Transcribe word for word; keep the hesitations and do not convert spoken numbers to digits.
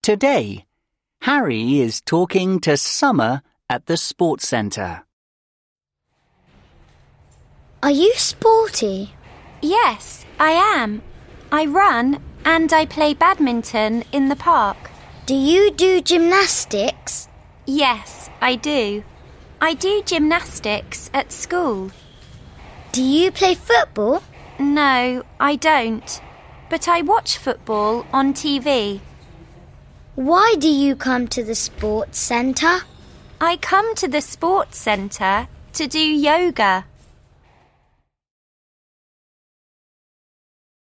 Today, Harry is talking to Summer at the sports centre. Are you sporty? Yes, I am. I run and I play badminton in the park. Do you do gymnastics? Yes, I do. I do gymnastics at school. Do you play football? No, I don't. But I watch football on T V. Why do you come to the sports centre? I come to the sports centre to do yoga.